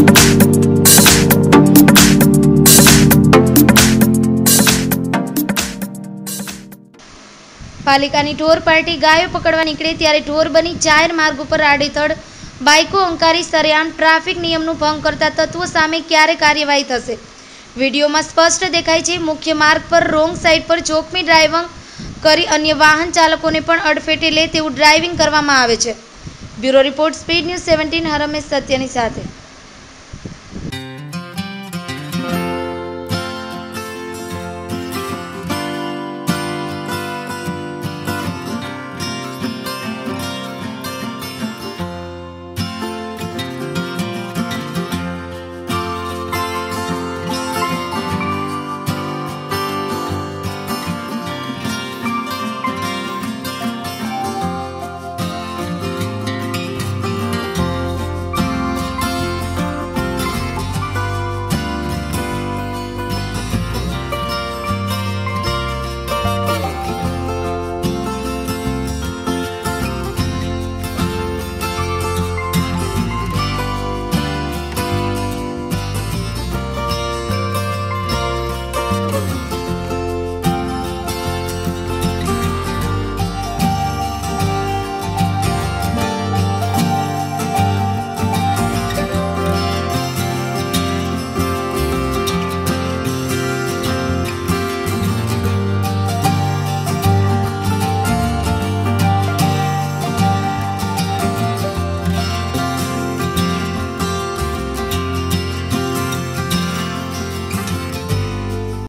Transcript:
પાલિકાની ઢોર પાર્ટી ગાયો પકડવા નીકળે ત્યારે ઢોર બની જાહેર માર્ગ ઉપર આડેધડ બાઇકો અંકારી સરેઆમ ટ્રાફિક નિયમનું ભંગ કરતા તત્વો સામે ક્યારે કાર્યવાહી થશે? વિડીયોમાં સ્પષ્ટ દેખાય છે. મુખ્ય માર્ગ પર રોંગ સાઇડ પર જોખમી ડ્રાઇવિંગ કરી અન્ય વાહન ચાલકોને પણ અડફેટે લે તેવું ડ્રાઇવિંગ કરવામાં આવે છે. બ્યુરો રિપોર્ટ, સ્પીડ ન્યૂઝ 17 હર હંમેશ સત્યની સાથે।